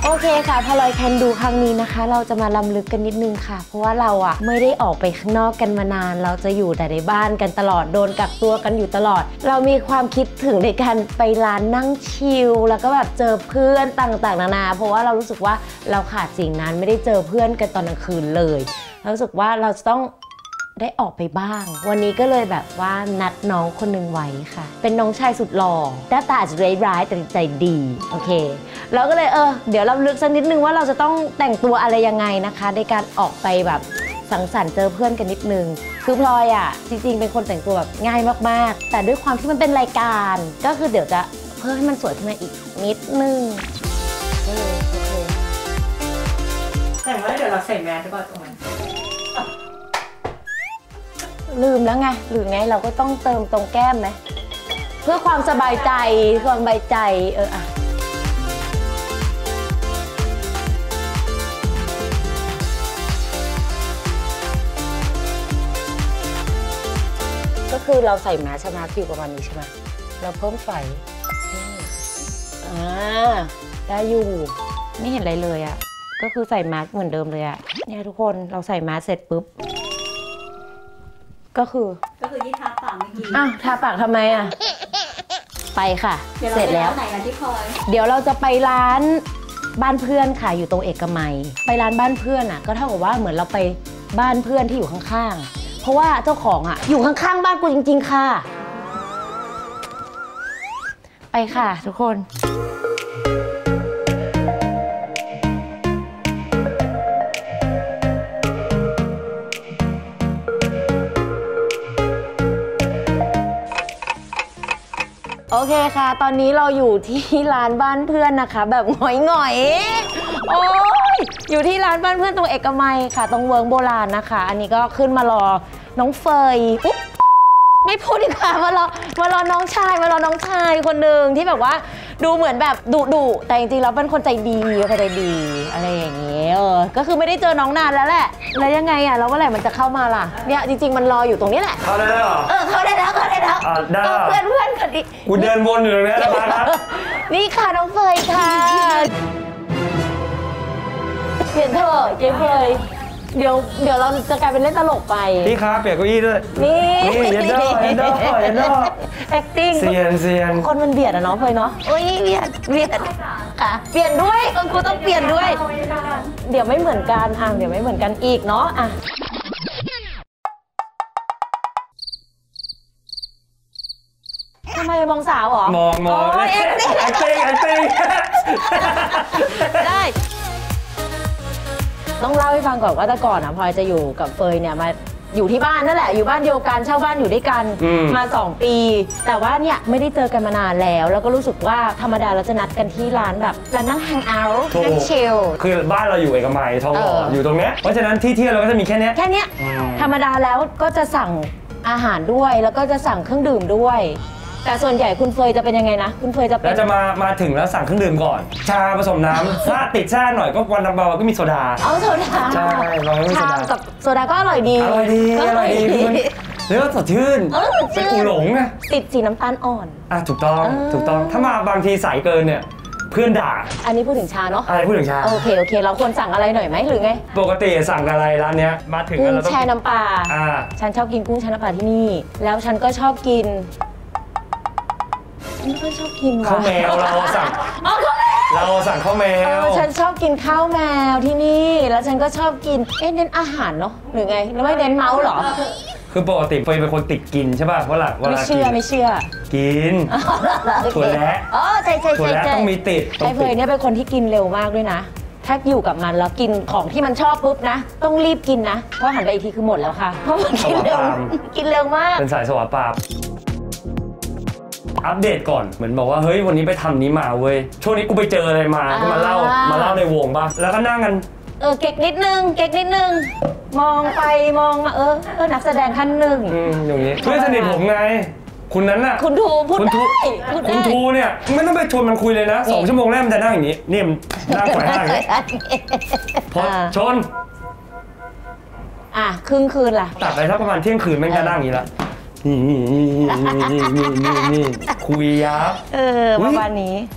โอเคค่ะพอลอยแคนดูครั้งนี้นะคะเราจะมาล้ำลึกกันนิดนึงค่ะเพราะว่าเราอะไม่ได้ออกไปข้างนอกกันมานานเราจะอยู่แต่ในบ้านกันตลอดโดนกักตัวกันอยู่ตลอดเรามีความคิดถึงในการไปร้านนั่งชิลแล้วก็แบบเจอเพื่อนต่างๆนานาเพราะว่าเรารู้สึกว่าเราขาดสิ่งนั้นไม่ได้เจอเพื่อนกันตอนกลางคืนเลยเรารู้สึกว่าเราจะต้องได้ออกไปบ้างวันนี้ก็เลยแบบว่านัดน้องคนหนึ่งไว้ค่ะเป็นน้องชายสุดหล่อหน้าตาอาจจะร้ายๆแต่ใจดีโอเคเราก็เลยเดี๋ยวเราลึกสักนิดนึงว่าเราจะต้องแต่งตัวอะไรยังไงนะคะในการออกไปแบบสังสรรค์เจอเพื่อนกันนิดนึงคือพลอยอ่ะจริงๆเป็นคนแต่งตัวแบบง่ายมากๆแต่ด้วยความที่มันเป็นรายการก็คือเดี๋ยวจะเพิ่มให้มันสวยขึ้นมาอีกนิดนึงก็เลยโอเคแต่ว่าเดี๋ยวเราใส่แมสก่อนตรงนั้นลืมแล้วไงหรือไงเราก็ต้องเติมตรงแก้มไหมเพื่อความสบายใจความสบายใจก็คือเราใส่แมสใช่ไหมอยู่ประมาณนี้ใช่ไหมเราเพิ่มไฟได้อยู่ไม่เห็นอะไรเลยอ่ะก็คือใส่แมสเหมือนเดิมเลยอ่ะเนี่ยทุกคนเราใส่แมสเสร็จปุ๊บก็คือที่ทาปากเมื่อกี้ทาปากทำไมอ่ะไปค่ะเสร็จแล้วไหนกันที่พลอยเดี๋ยวเราจะไปร้านบ้านเพื่อนค่ะอยู่ตรงเอกมัยไปร้านบ้านเพื่อนอ่ะก็เท่ากับว่าเหมือนเราไปบ้านเพื่อนที่อยู่ข้างๆเพราะว่าเจ้าของอ่ะอยู่ข้างๆบ้านกูจริงๆค่ะไปค่ะทุกคนโอเคค่ะตอนนี้เราอยู่ที่ร้านบ้านเพื่อนนะคะแบบหงอยๆโอ้ยอยู่ที่ร้านบ้านเพื่อนตรงเอกมัยค่ะตรงเวิร์กโบราณนะคะอันนี้ก็ขึ้นมารอน้องเฟยปุ๊บไม่พูดดีกว่ามารอน้องชายคนหนึ่งที่แบบว่าดูเหมือนแบบดุแต่จริงๆแล้วเป็นคนใจดีอะไรอย่างเงี้ยก็คือไม่ได้เจอน้องนานแล้วแหละแล้วยังไงอ่ะแล้วเมื่อไหร่มันจะเข้ามาล่ะเนี่ยจริงๆมันรออยู่ตรงนี้แหละเข้าได้แล้วเข้าได้แล้วเพื่อนกันดิกูเดินวนอยู่ตรงนี้แล้วมาครับนี่ค่ะน้องเฟยค่ะเปลี่ยนเถอะเจ๊เฟยเดี๋ยวเราจะกลายเป็นเล่นตลกไปพี่ครับเปลี่ยนเก้าอี้ด้วยนี่เย็นดอ acting เซียนคนมันเบียดอะเนาะเฟยเนาะโอ้ยเบียดค่ะเปลี่ยนด้วยกูต้องเปลี่ยนด้วยเดี๋ยวไม่เหมือนกันเดี๋ยวไม่เหมือนกันอีกเนาะทำไมมองสาวหรอมองacting ได้ต้องเล่าให้ฟังก่อนว่าแต่ก่อนพลอยจะอยู่กับเฟยเนี่ยมาอยู่ที่บ้านนั่นแหละอยู่บ้านเดียวกันเช่าบ้านอยู่ด้วยกันมา2 ปีแต่ว่าเนี่ยไม่ได้เจอกันมานานแล้วก็รู้สึกว่าธรรมดาเราจะนัดกันที่ร้านแบบร้านนั่งแฮงเอาท์นั่งชิลคือบ้านเราอยู่เอกมัยทองหล่ออยู่ตรงเนี้ยเพราะฉะนั้นที่เที่ยวเราก็จะมีแค่เนี้ยธรรมดาแล้วก็จะสั่งอาหารด้วยแล้วก็จะสั่งเครื่องดื่มด้วยแต่ส่วนใหญ่คุณเฟยจะเป็นยังไงนะคุณเฟยจะเป็นแล้วจะมาถึงแล้วสั่งเครื่องดื่มก่อนชาผสมน้ำถ้าติดชาหน่อยก็วันละเบาก็มีโซดาโซดาใช่เราไม่มีโซดากับโซดาก็อร่อยดีเรียกว่าสดชื่นเป็นอูหลงไงติดสีน้ำตาลอ่อนถูกต้องถ้ามาบางทีใสเกินเนี่ยเพื่อนด่าอันนี้พูดถึงชาเนาะพูดถึงชาโอเคเราควรสั่งอะไรหน่อยไหมหรือไงปกติสั่งอะไรร้านเนี้ยมาถึงกุ้งแช่น้ำปลาฉันชอบกินกุ้งแช่น้ำปลาที่นี่แล้วฉันก็ชอบกินไม่ค่อยชอบกินข้าวแมวเราสั่งข้าวแมวฉันชอบกินข้าวแมวที่นี่แล้วฉันก็ชอบกินเน้นอาหารเนาะหรือไงแล้วไม่เน้นเมาส์หรอคือปกติเฟยเป็นคนติดกินใช่ป่ะเวลาไม่เชื่อกินถั่วแระใช่ถั่วแระต้องมีติดไอ้เฟยเนี่ยเป็นคนที่กินเร็วมากด้วยนะถ้าอยู่กับมันแล้วกินของที่มันชอบปุ๊บนะต้องรีบกินนะเพราะหันไปอีกทีคือหมดแล้วค่ะเพราะมันกินเร็วมากเป็นสายสวาปามอัปเดตก่อนเหมือนบอกว่าเฮ้ยวันนี้ไปทำนี้มาเว้ยช่วงนี้กูไปเจออะไรมาก็มาเล่าในวงป่ะแล้วก็นั่งกันเก๊กนิดนึงมองไปมองมานักแสดงท่านหนึ่งอย่างนี้เพื่อนสนิทผมไงคุณนั้นน่ะคุณทูพูดได้คุณทูเนี่ยไม่ต้องไปชวนมันคุยเลยนะ2 ชั่วโมงแรกมันจะนั่งอย่างนี้นี่มันนั่งแขวนห่างอย่างนี้พอชนครึ่งคืนล่ะตัดไปสักประมาณเที่ยงคืนแม่งจะนั่งอย่างนี้ละนี่คุยยับประมาณนี้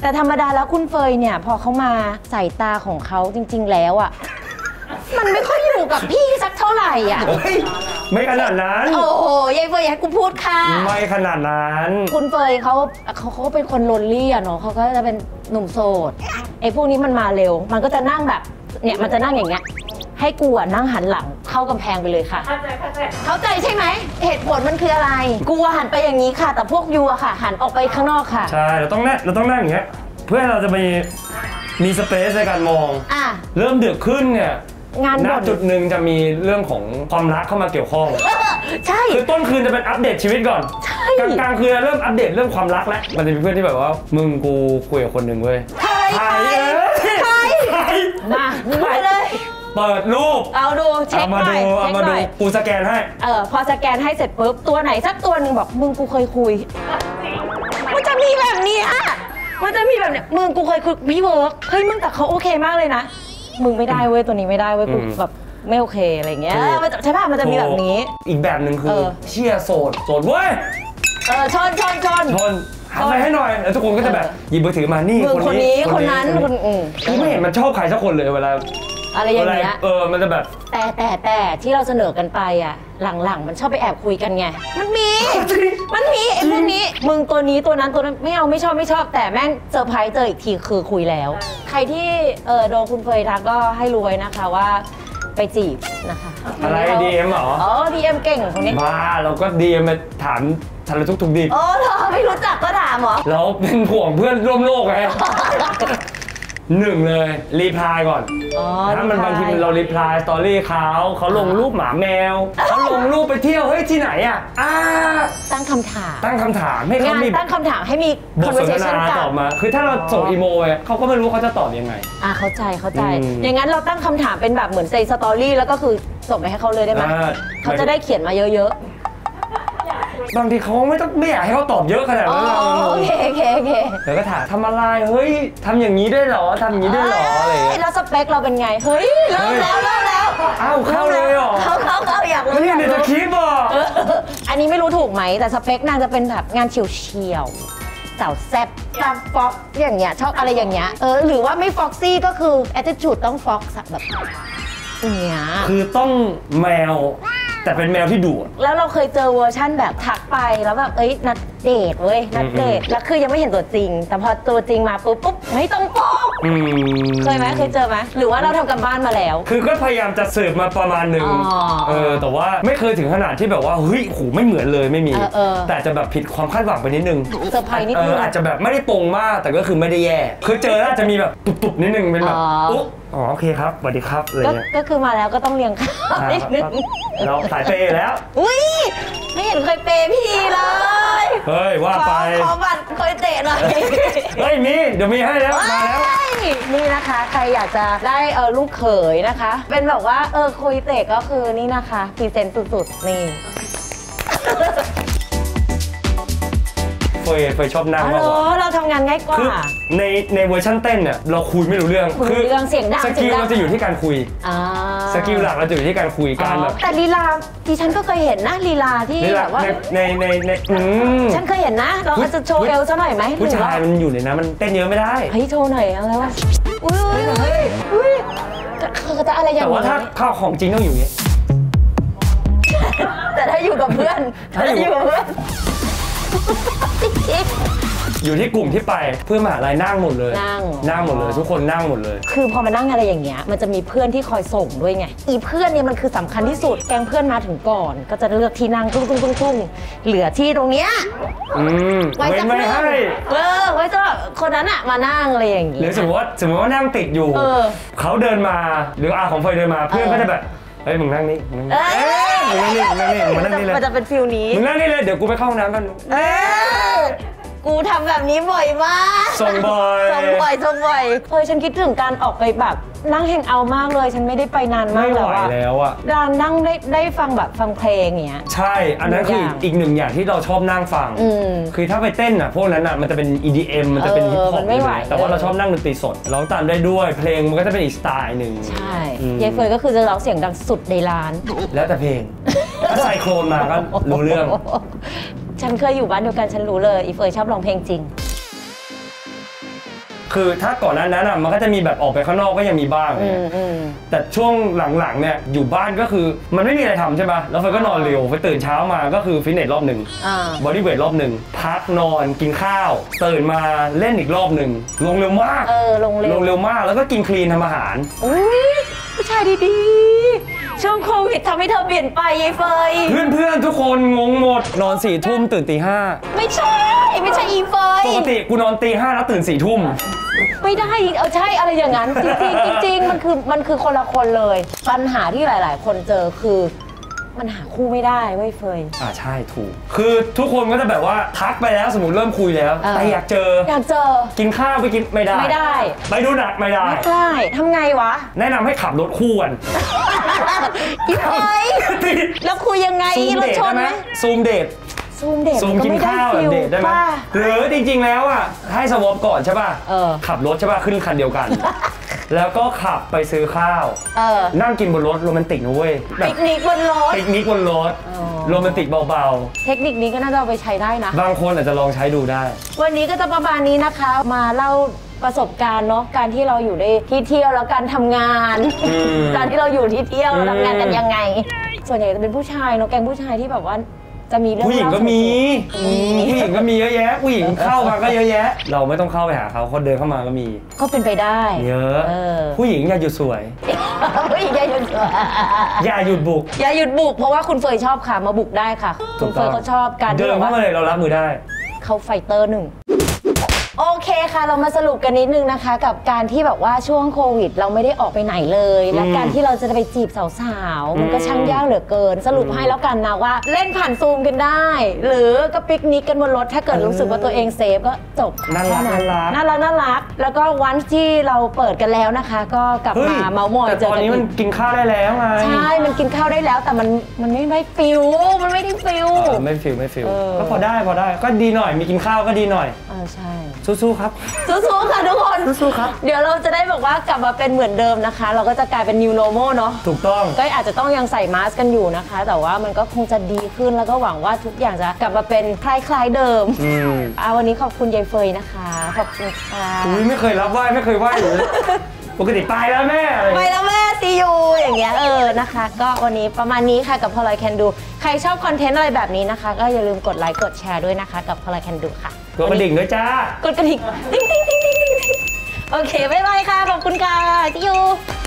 แต่ธรรมดาแล้วคุณเฟยเนี่ยพอเขามาสายตาของเขาจริง ๆ แล้วอ่ะมันไม่ค่อยอยู่กับพี่สักเท่าไหร่อ่ะเฮ้ยไม่ขนาดนั้นโอ้โหยายเฟยอยากให้กูพูดค่ะไม่ขนาดนั้นคุณเฟยเขาก็เป็นคนโลนลี่อะเนาะเขาก็จะเป็นหนุ่มโสดไอ้พวกนี้มันมาเร็ว มันก็จะนั่งแบบเนี่ยมันจะนั่งอย่างเงี้ยให้กูอะนั่งหันหลังเข้ากำแพงไปเลยค่ะ เข้าใจใช่ไหมเหตุผลมันคืออะไรกูอะหันไปอย่างนี้ค่ะ แต่พวกยูอะค่ะ หันออกไปข้างนอกค่ะใช่เราต้องนั่งอย่างเงี้ยเพื่อให้เราจะมีสเปซในการมองอ่ะเริ่มดึกขึ้นเนี่ยงานณบ่นจุดหนึ่งจะมีเรื่องของความรักเข้ามาเกี่ยวข้องใช่คือต้นคืนจะเป็นอัปเดตชีวิตก่อนใช่กลางคืนเริ่มอัปเดตเรื่องความรักแล้วมันจะมีเพื่อนที่แบบว่ามึงกูคุยกับคนหนึ่งเว้ยใครใครใครใครมามึงไปเลยเปิดรูปเอาดูเช็คเอามาหน่ดูอยเอาเช็คมาหดูน่อยกูสแกนให้พอสแกนให้เสร็จปุ๊บตัวไหนสักตัวหนึ่งบอกมึงกูเคยคุยมันจะมีแบบนี้อ่ะมันจะมีแบบเนี้ยมึงกูเคยคุยพี่เวิร์กเฮ้ยมึงแต่เขาโอเคมากเลยนะมึงไม่ได้เว้ยตัวนี้ไม่ได้เว้ยกูแบบไม่โอเคอะไรเงี้ยใช่ป่ะมันจะมีแบบนี้อีกแบบหนึ่งคือเชี่ยโสดเว้ยชนหาไปให้หน่อยแล้วทุกคนก็จะแบบหยิบมือถือมานี่มึงคนนี้คนนั้นคนกูไม่เห็นมันชอบใครสักคนเลยเวลาอะไรอย่างเงี้ยมันจะแบบแต่ที่เราเสนอกันไปอ่ะหลังๆมันชอบไปแอบคุยกันไงมันมีไอ้พวกนี้มึงตัวนี้ตัวนั้นไม่เอาไม่ชอบแต่แม่งเซอร์ไพรส์เจออีกทีคือคุยแล้ว ใครที่โดนคุณเฟยทักก็ให้รู้ไว้นะคะว่าไปจีบนะคะอะไร DM เหรอ DM เก่งคนนี้บ้าเราก็ DM มาถามสารทุกข์ดิบเหรอไม่รู้จักก็ถามเหรอเราเป็นห่วงเพื่อนร่วมโลกไงหนึ่งเลยรีพลายก่อนถ้ามันบางทีเรารีพลายสตอรี่เขาลงรูปหมาแมวเขาลงรูปไปเที่ยวเฮ้ยที่ไหนอ่ะตั้งคำถามให้เขามีตั้งคำถามให้มีบทสนทนาตอบมาคือถ้าเราส่งอีโมไปเขาก็ไม่รู้เขาจะตอบยังไงเข้าใจอย่างนั้นเราตั้งคำถามเป็นแบบเหมือนในสตอรี่แล้วก็คือส่งไปให้เขาเลยได้ไหมเขาจะได้เขียนมาเยอะบางทีเขาไม่อยากให้เขาตอบเยอะขนาดนั้นโอเคแล้วก็ถามทำอะไรเฮ้ยทำอย่างนี้ได้หรอทำอย่างนี้ได้หรออะไรแล้วสเปคเราเป็นไงเฮ้ยเริ่มแล้วเข้าเลยหรอเข้าอยากรู้นี่ในสคริปต์อ่ะอันนี้ไม่รู้ถูกไหมแต่สเปคนางจะเป็นแบบงานเฉียวสาวแซ่บตามฟ็อกอย่างเงี้ยชอบอะไรอย่างเงี้ยหรือว่าไม่ฟ็อกซี่ก็คือ attitude ต้องฟ็อกแบบเนี้ยคือต้องแมวแต่เป็นแมวที่ดุแล้วเราเคยเจอเวอร์ชั่นแบบทักไปแล้วแบบนัดเดทเว้ยนัดเดทแล้วคือยังไม่เห็นตัวจริงแต่พอตัวจริงมาปุ๊บไม่ต้องฟอกเคยไหมเคยเจอไหมหรือว่าเราทำกันบ้านมาแล้วคือก็พยายามจะสืบมาประมาณนึงแต่ว่าไม่เคยถึงขนาดที่แบบว่าเฮ้ยโหไม่เหมือนเลยไม่มีแต่จะแบบผิดความคาดหวังไปนิดนึงเซอร์ไพรส์นิดนึงอาจจะแบบไม่ได้ตรงมากแต่ก็คือไม่ได้แย่คือเจอแล้วจะมีแบบตุบๆนิดนึงเป็นแบบโอเคครับสวัสดีครับอะไรเงี้ยก็คือมาแล้วก็ต้องเลี้ยงข้าวนิดนึงเราสายเปย์แล้วอุ้ยไม่เห็นเคยเปย์พี่เลยเฮ้ยว่าไปขอบัตรเคยเตะหน่อยเฮ้ยเดี๋ยวมีให้แล้วมาแล้วนี่นะคะใครอยากจะได้ลูกเขยนะคะเป็นแบบว่าคุยเตะก็คือนี่นะคะพรีเซนต์สุดๆนี่เฟยชอบนั่งมากกว่าเราทำงานง่ายกว่าในเวอร์ชันเต้นเนี่ยเราคุยไม่รู้เรื่องคือเสียงดังสกิลเราจะอยู่ที่การคุยสกิลหลักเราจะอยู่ที่การคุยการแบบแต่ลีลาดิฉันก็เคยเห็นนะลีลาที่แบบว่าในฉันเคยเห็นนะเราจะโชว์เอลซะหน่อยไหมผู้ชายมันอยู่ในนั้นมันเต้นเยอะไม่ได้เฮ้ยโชว์หน่อยอะไรวะอุ้ยเขาจะอะไรอย่างแต่ว่าถ้าข้าวของจริงต้องอยู่อย่างนี้แต่ถ้าอยู่กับเพื่อนอยู่ที่กลุ่มที่ไปเพื่อนมหาลัยนั่งหมดเลยนั่งหมดเลยทุกคนนั่งหมดเลยคือพอมานั่งอะไรอย่างเงี้ยมันจะมีเพื่อนที่คอยส่งด้วยไงอีเพื่อนเนี่ยมันคือสำคัญที่สุดแกงเพื่อนมาถึงก่อนก็จะเลือกที่นั่งตุ้งเหลือที่ตรงเนี้ยไว้จะไม่ให้ไว้จะคนนั้นอะมานั่งอะไรอย่างเงี้ยหรือสมมติว่านั่งติดอยู่เขาเดินมาหรือของเฟยเดินมาเพื่อนก็จะแบบเฮ้ยมึงนั่งนี่มึงนั่งนี่มึงนั่งนี่เลยมันจะเป็นฟิลนี้มึงนั่งนี่เลยเดี๋ยวกูไปเข้าห้องน้ำกันกูทำแบบนี้บ่อยมากส่งบ่อยฉันคิดถึงการออกไปแบบนั่งแฮงเอาท์มากเลยฉันไม่ได้ไปนานมากแล้วอะการนั่งได้ฟังแบบฟังเพลงอย่างเงี้ยใช่อันนั้นคืออีกหนึ่งอย่างที่เราชอบนั่งฟังคือถ้าไปเต้นอะพวกนั้นอะมันจะเป็น EDM มันจะเป็นฮิปฮอปแต่ว่าเราชอบนั่งดนตรีสดร้องตามได้ด้วยเพลงมันก็จะเป็นอีกสไตล์หนึ่งใช่ยายเฟยก็คือจะร้องเสียงดังสุดในร้านแล้วแต่เพลงถ้าไซโครนมาก็รู้เรื่องฉันเคยอยู่บ้านเดียวกันฉันรู้เลยอีเฟยชอบร้องเพลงจริงคือถ้าก่อนนั้นอ่ะมันก็จะมีแบบออกไปข้างนอกก็ยังมีบ้างแต่ช่วงหลังๆเนี่ยอยู่บ้านก็คือมันไม่มีอะไรทำใช่ป่ะแล้วเฟยก็นอนเร็วไปตื่นเช้ามาก็คือฟิตเนสรอบหนึ่งบอดี้เวทรอบหนึ่งพักนอนกินข้าวตื่นมาเล่นอีกรอบหนึ่งลงเร็วมากลงเร็วมากแล้วก็กินคลีนทำอาหารผู้ชายดีๆช่วงโควิดทำให้เธอเปลี่ยนไปยายเฟยเพื่อนทุกคนงงหมดนอน4 ทุ่มตื่นตี 5 ไม่ใช่อีเฟยปกติกูนอนตี 5แล้วตื่น4 ทุ่มไม่ได้ใช่อะไรอย่างนั้นจริงมันคือคนละคนเลยปัญหาที่หลายๆคนเจอคือมันหาคู่ไม่ได้เว้ยเฟยใช่ถูกคือทุกคนก็จะแบบว่าทักไปแล้วสมมติเริ่มคุยแล้วแต่อยากเจอกินข้าวไปกินไม่ได้ไปดูหนังไม่ได้ทำไงวะแนะนำให้ขับรถคู่กันอีเฟยแล้วคุยยังไงรถชนไหมซูมเดทกินข้าวแบบเดทได้ไหมหรือจริงๆแล้วอ่ะให้สวอปก่อนใช่ป่ะขับรถใช่ป่ะขึ้นคันเดียวกันแล้วก็ขับไปซื้อข้าวนั่งกินบนรถโรแมนติกนะเว้ยปิกนิกบนรถโรแมนติกเบาๆเทคนิคนี้ก็น่าจะเอาไปใช้ได้นะบางคนอาจจะลองใช้ดูได้วันนี้ก็จะประมาณนี้นะคะมาเล่าประสบการณ์เนาะการที่เราอยู่ในที่เที่ยวแล้วการทำงานการที่เราอยู่ที่เที่ยวทำงานกันยังไงส่วนใหญ่จะเป็นผู้ชายเนาะแก๊งผู้ชายที่แบบว่าจะมีเรื่องผู้หญิงก็มีผู้หญิงก็มีเยอะแยะผู้หญิงเข้ามาก็เยอะแยะเราไม่ต้องเข้าไปหาเขาเดินเข้ามาก็มีก็เป็นไปได้เยอะผู้หญิงอย่าหยุดสวยผู้หญิงอย่าหยุดสวยอย่าหยุดบุกเพราะว่าคุณเฟยชอบค่ะมาบุกได้ค่ะคุณเฟยเขาชอบการเดินเข้ามาเลยเรารับมือได้เขาไฟเตอร์1โอเคค่ะเรามาสรุปกันนิดนึงนะคะกับการที่แบบว่าช่วงโควิดเราไม่ได้ออกไปไหนเลยและการที่เราจะไปจีบสาวๆมันก็ช่างยากเหลือเกินสรุปให้แล้วกันนะว่าเล่นผ่านซูมกันได้หรือก็ปิกนิกกันบนรถถ้าเกิดรู้สึกว่าตัวเองเซฟก็จบน่ารักแล้วก็วันที่เราเปิดกันแล้วนะคะก็กลับมาเมาท์มอยเจอกันแต่ตอนนี้มันกินข้าวได้แล้วไงใช่มันกินข้าวได้แล้วแต่มันไม่ได้ฟิลไม่ได้ฟิลก็พอได้ก็ดีหน่อยมีกินข้าวก็ดีหน่อยใช่สู้ๆครับสู้ๆค่ะทุกคนสู้ๆครับเดี๋ยวเราจะได้บอกว่ากลับมาเป็นเหมือนเดิมนะคะเราก็จะกลายเป็น new normal เนาะถูกต้องก็อาจจะต้องยังใส่มาสก์กันอยู่นะคะแต่ว่ามันก็คงจะดีขึ้นแล้วก็หวังว่าทุกอย่างจะกลับมาเป็นคล้ายๆเดิมวันนี้ขอบคุณยายเฟยนะคะขอบคุณค่ะไม่เคยรับไหว้ไม่เคยไหว้ปกติไปแล้วแม่ซียูอย่างเงี้ยนะคะก็วันนี้ประมาณนี้ค่ะกับ Polaroid Can Do ใครชอบคอนเทนต์อะไรแบบนี้นะคะก็อย่าลืมกดไลค์กดแชร์ด้วยนะคะกับ Polaroid Can Do ค่ะกดกระดิ่งด้วยจ้ากดกระดิ่งติ๊งโอเคบ๊ายบายค่ะขอบคุณค่ะซียู